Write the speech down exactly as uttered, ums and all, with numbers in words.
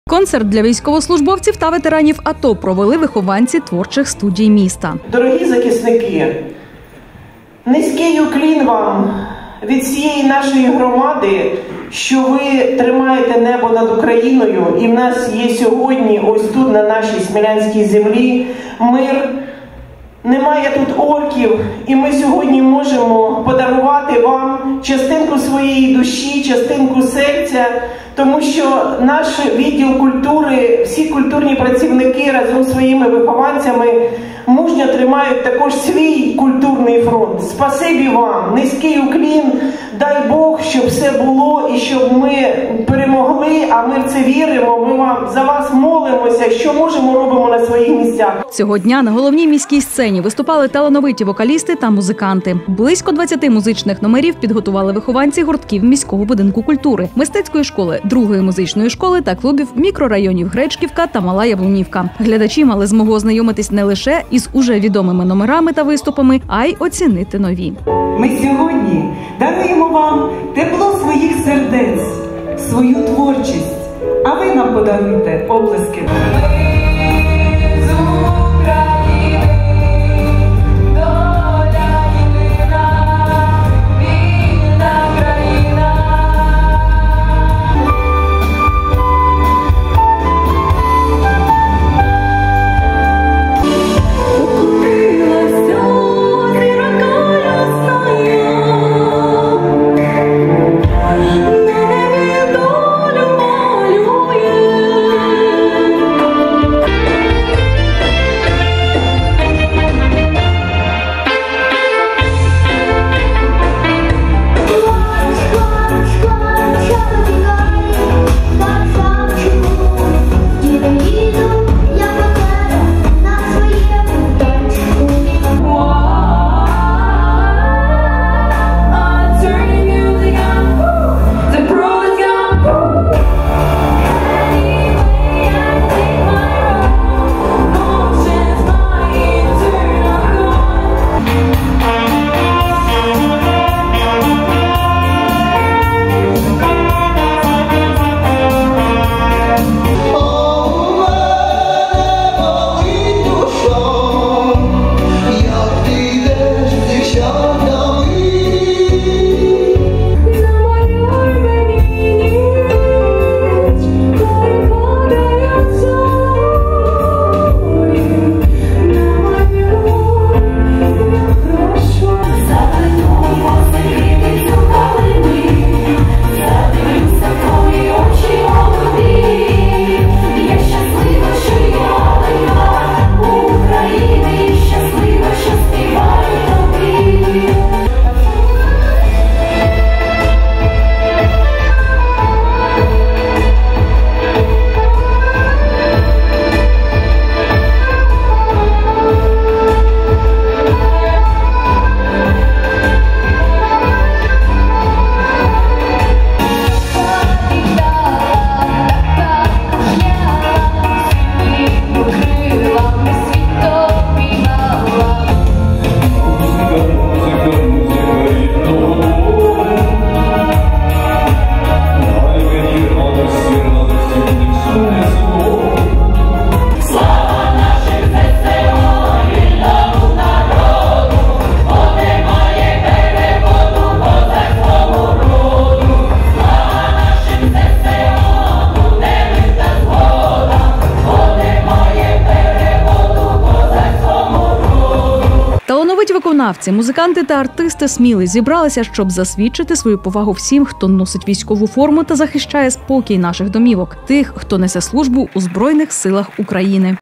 Концерт для військовослужбовців та ветеранів АТО провели вихованці творчих студій міста. Дорогі захисники, низький уклін вам від всієї нашої громади, що ви тримаєте небо над Україною, і в нас є сьогодні, ось тут, на нашій смілянській землі, мир. Немає тут орків, і ми сьогодні можемо подарувати вам частинку своєї душі, частинку серця, тому що наш відділ культури, всі культурні працівники разом зі своїми вихованцями мужньо тримають також свій культурний фронт. Спасибі вам, низький уклін, дай Бог, щоб все було і щоб ми перемогли, а ми в це віримо, ми вам за вас молимося, що можемо, робимо на своїх місцях. Цього дня на головній міській сцені виступали талановиті вокалісти та музиканти. Близько двадцяти музичних номерів підготували вихованці гуртків міського будинку культури, мистецької школи, другої музичної школи та клубів мікрорайонів Гречківка та Мала Яблунівка. Глядачі мали змогу ознайомитись не лише із уже відомими номерами та виступами, а й оцінити нові. Ми сьогодні даруємо вам тепло своїх сердець, свою творчість, а ви нам подаруйте оплески. Виконавці, музиканти та артисти Сміли зібралися, щоб засвідчити свою повагу всім, хто носить військову форму та захищає спокій наших домівок, тих, хто несе службу у Збройних силах України.